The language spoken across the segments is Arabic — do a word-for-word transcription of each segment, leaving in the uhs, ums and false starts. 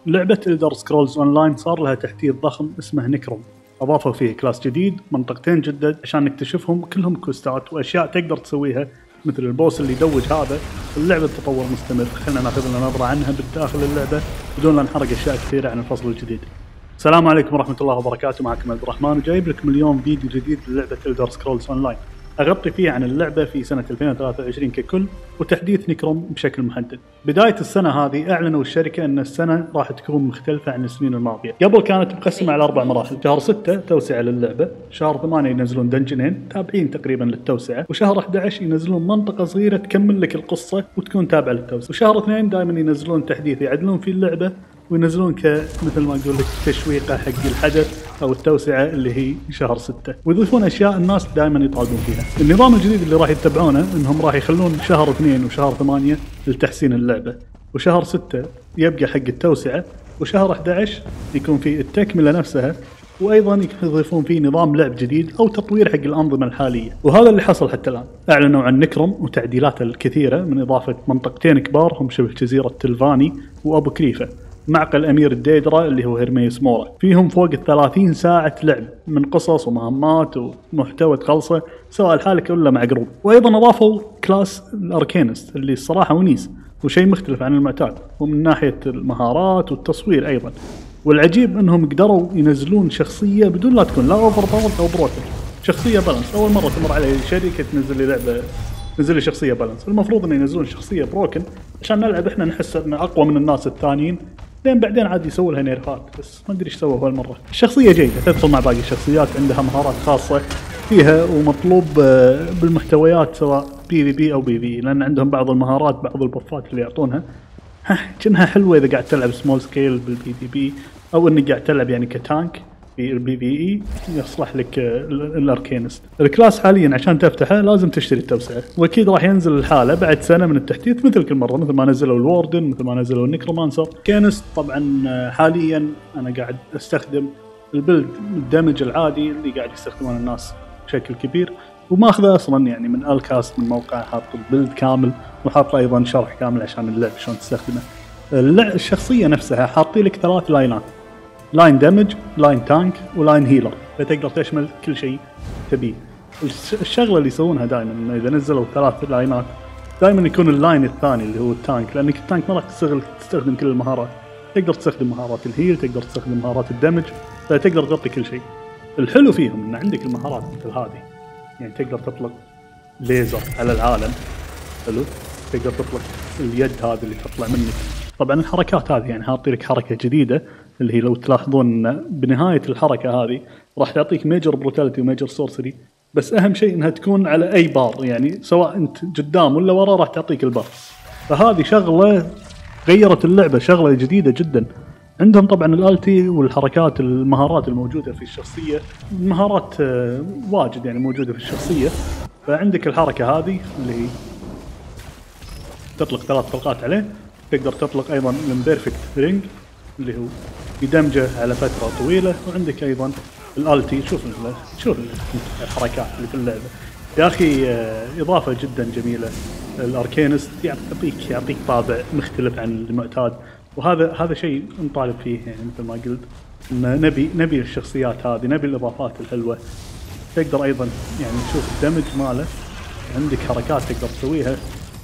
لعبة إلدر سكرولز أونلاين صار لها تحديث ضخم اسمه نكروم. أضافوا فيه كلاس جديد، منطقتين جدد عشان نكتشفهم، كلهم كوستات وأشياء تقدر تسويها مثل البوس اللي يدوج هذا. اللعبة تطور مستمر، خلينا ناخذ لنا نظرة عنها بالداخل اللعبة بدون لا نحرق أشياء كثيرة عن الفصل الجديد. السلام عليكم ورحمة الله وبركاته، معكم عبد الرحمن وجايب لكم اليوم فيديو جديد للعبة إلدر سكرولز أونلاين. أغطي فيه عن اللعبة في سنة ألفين وثلاثة وعشرين ككل وتحديث نكروم بشكل محدد. بداية السنة هذه أعلنوا الشركة أن السنة راح تكون مختلفة عن السنين الماضية. قبل كانت مقسمة على أربع مراحل، شهر ستة توسعة للعبة، شهر ثمانية ينزلون دنجنين تابعين تقريبا للتوسعة، وشهر أحد عشر ينزلون منطقة صغيرة تكمل لك القصة وتكون تابعة للتوسعة، وشهر اثنين دائما ينزلون تحديث يعدلون فيه اللعبة وينزلون كمثل ما نقول لك تشويقه حق الحدث او التوسعه اللي هي شهر ستة، ويضيفون اشياء الناس دائما يطالبون فيها. النظام الجديد اللي راح يتبعونه انهم راح يخلون شهر اثنين وشهر ثمانية لتحسين اللعبه، وشهر ستة يبقى حق التوسعه، وشهر أحد عشر يكون فيه التكمله نفسها، وايضا يضيفون فيه نظام لعب جديد او تطوير حق الانظمه الحاليه. وهذا اللي حصل حتى الان. اعلنوا عن نكروم وتعديلاته الكثيره من اضافه منطقتين كبار هم شبه جزيره تلفاني وابو كريفه، معقل أمير الديدرا اللي هو هيرميس مورا. فيهم فوق الثلاثين ساعة لعب من قصص ومهمات ومحتوى تخلصه سواء لحالك ولا مع جروب. وأيضا أضافوا كلاس الأركينست اللي الصراحة ونيس وشيء مختلف عن المعتاد، ومن ناحية المهارات والتصوير أيضا. والعجيب أنهم قدروا ينزلون شخصية بدون لا تكون لا أوفر باور أو بروكن، شخصية بالانس. أول مرة تمر علي شركة تنزل لي لعبة نزل لي شخصية بالانس. المفروض أن ينزلون شخصية بروكن عشان نلعب إحنا نحس أن أقوى من الناس الثانيين، لين بعدين عاد يسووا لها نيرفات، بس ما ادري ايش سووا هالمره. الشخصيه جيده تدخل مع باقي الشخصيات، عندها مهارات خاصه فيها ومطلوب بالمحتويات سواء بي في بي او بي في، لان عندهم بعض المهارات بعض البفات اللي يعطونها ها كأنها حلوه اذا قاعد تلعب سمول سكيل بالبي في بي، او انك قاعد تلعب يعني كتانك في البي في اي يصلح لك الاركينست. الكلاس حاليا عشان تفتحه لازم تشتري التوسعه، واكيد راح ينزل الحاله بعد سنه من التحديث مثل كل مره، مثل ما نزلوا الوردن، مثل ما نزلوا النيكرومانسر. كينست طبعا حاليا انا قاعد استخدم البلد الدمج العادي اللي قاعد يستخدمونه الناس بشكل كبير، وماخذه اصلا يعني من الكاست من موقع، حاط البلد كامل وحاط ايضا شرح كامل عشان اللعب شلون تستخدمه. الشخصيه نفسها حاطين لك ثلاث لاينات، لاين دمج، لاين تانك، ولاين هيلر، فتقدر تشمل كل شيء تبيه. الشغله اللي يسوونها دائما اذا نزلوا ثلاث لاينات دائما يكون اللاين الثاني اللي هو التانك، لانك التانك ما راح تستغل تستخدم كل المهارات، تقدر تستخدم مهارات الهيل، تقدر تستخدم مهارات الدمج، فتقدر تغطي كل شيء. الحلو فيهم ان عندك المهارات مثل هذه، يعني تقدر تطلق ليزر على العالم، حلو، تقدر تطلق اليد هذه اللي تطلع منك. طبعا الحركات هذه يعني حاطين لك حركه جديده اللي هي لو تلاحظون بنهايه الحركه هذه راح تعطيك ميجر بروتاليتي وميجر سورسري، بس اهم شيء انها تكون على اي بار، يعني سواء انت قدام ولا ورا راح تعطيك البار. فهذه شغله غيرت اللعبه، شغله جديده جدا. عندهم طبعا الالتي والحركات المهارات الموجوده في الشخصيه، المهارات واجد يعني موجوده في الشخصيه. فعندك الحركه هذه اللي هي تطلق ثلاث طلقات عليه، تقدر تطلق ايضا البيرفكت رينج اللي هو يدمجه على فتره طويله، وعندك ايضا الالتي. شوف شوف الحركات اللي في اللعبه يا اخي، اضافه جدا جميله. الاركينست يعطيك يعطيك طابع مختلف عن المعتاد، وهذا هذا شيء نطالب فيه، يعني مثل ما قلت نبي نبي الشخصيات هذه، نبي الاضافات الحلوه. تقدر ايضا يعني تشوف الدمج ماله، عندك حركات تقدر تسويها،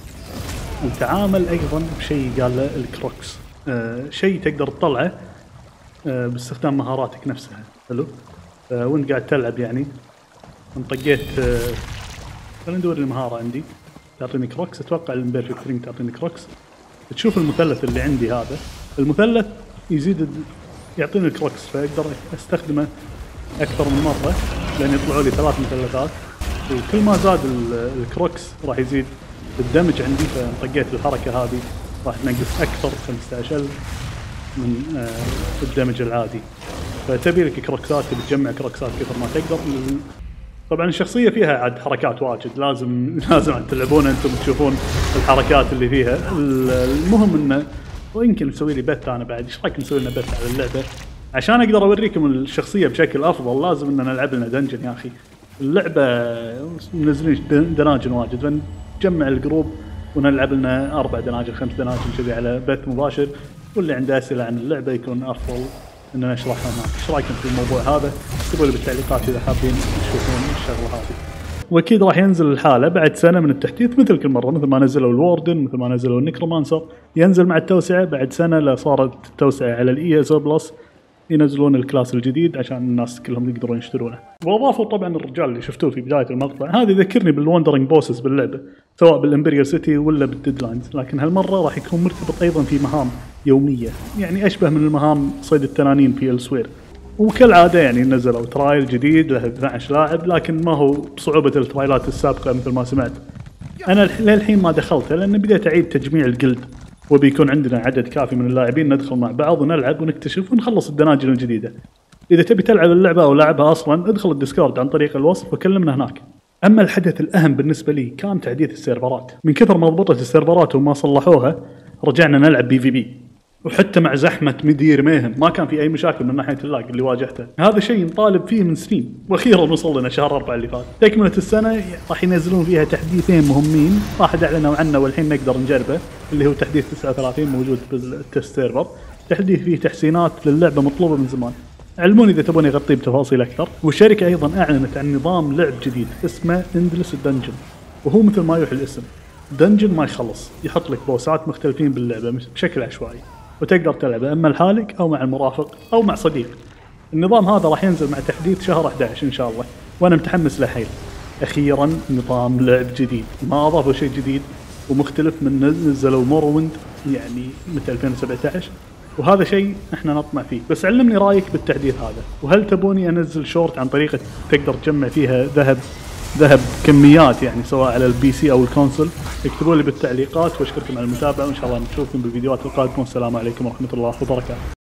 وتعامل ايضا بشيء قال له الكروكس، آه شيء تقدر تطلعه آه باستخدام مهاراتك نفسها. حلو، آه وانت قاعد تلعب يعني انطقيت، آه خلينا ندور المهاره عندي تعطيني كروكس، اتوقع البيرفكت رينج تعطيني كروكس. تشوف المثلث اللي عندي هذا، المثلث يزيد يعطيني الكروكس، فاقدر استخدمه اكثر من مره لان يطلعوا لي ثلاث مثلثات، وكل ما زاد الكروكس راح يزيد الدمج عندي. فطقيت الحركه هذه راح تنقص اكثر خمسة عشر من آه الدمج العادي. فتبي لك كروكسات، تبي تجمع كروكسات كثر ما تقدر. طبعا الشخصيه فيها عاد حركات واجد، لازم لازم عاد تلعبون انتم تشوفون الحركات اللي فيها. المهم انه ويمكن نسوي لي بث انا بعد، ايش رايك نسوي لنا بث على اللعبه عشان اقدر اوريكم الشخصيه بشكل افضل؟ لازم اننا نلعب لنا دنجن يا اخي. اللعبه منزلين دناجن واجد، فنجمع الجروب ونلعب لنا اربع دناجن خمس دناجن كذي على بث مباشر، واللي عنده اسئله عن اللعبه يكون افضل ان انا اشرحها معك. ايش رايكم في الموضوع هذا؟ اكتبوا لي بالتعليقات اذا حابين تشوفون الشغله هذه. واكيد راح ينزل الحاله بعد سنه من التحديث مثل كل مره، مثل ما نزلوا الوردن، مثل ما نزلوا النكرومانسر، ينزل مع التوسعه بعد سنه لا صارت التوسعه على الاي اس او بلس ينزلون الكلاس الجديد عشان الناس كلهم يقدرون يشترونه. واضافوا طبعا الرجال اللي شفتوه في بدايه المقطع، هذا يذكرني بالوندرنج بوسس باللعبه سواء بالامبريال سيتي ولا بالديدلاينز، لكن هالمره راح يكون مرتبط ايضا في مهام يوميه، يعني اشبه من المهام صيد التنانين في السوير. وكالعاده يعني نزلوا ترايل جديد له اثنا عشر لاعب، لكن ما هو بصعوبه الترايلات السابقه مثل ما سمعت. انا للحين ما دخلته لان بديت اعيد تجميع الجلد، وبيكون عندنا عدد كافي من اللاعبين ندخل مع بعض ونلعب ونكتشف ونخلص الدناجن الجديده. اذا تبي تلعب اللعبه او لعبها اصلا ادخل الديسكورد عن طريق الوصف وكلمنا هناك. اما الحدث الاهم بالنسبه لي كان تحديث السيرفرات، من كثر ما ضبطت السيرفرات وما صلحوها رجعنا نلعب بي في بي، وحتى مع زحمه مدير ميهن ما كان في اي مشاكل من ناحيه اللاج اللي واجهته. هذا شيء نطالب فيه من سنين، واخيرا وصل لنا شهر أربعة اللي فات. تكمله السنه راح ينزلون فيها تحديثين مهمين، واحد اعلنوا عنه والحين نقدر نجربه اللي هو تحديث تسعة وثلاثين موجود بالتست سيرفر. تحديث فيه تحسينات للعبه مطلوبه من زمان، علموني اذا تبون يغطيه بتفاصيل اكثر. والشركه ايضا اعلنت عن نظام لعب جديد اسمه اندلس دنجن، وهو مثل ما يوحي الاسم دنجن ما يخلص، يحط لك بوسات مختلفين باللعبه بشكل عشوائي وتقدر تلعبه اما لحالك او مع المرافق او مع صديق. النظام هذا راح ينزل مع تحديث شهر أحد عشر ان شاء الله، وانا متحمس له حيل. اخيرا نظام لعب جديد، ما اضافوا شيء جديد ومختلف من نزلوا مورويند يعني مثل ألفين وسبعة عشر، وهذا شيء احنا نطمع فيه. بس علمني رايك بالتحديث هذا، وهل تبوني انزل شورت عن طريقه تقدر تجمع فيها ذهب ذهب كميات يعني سواء على البي سي او الكونسول؟ اكتبوا لي بالتعليقات، واشكركم على المتابعه وان شاء الله نشوفكم بالفيديوهات القادمه، والسلام عليكم ورحمه الله وبركاته.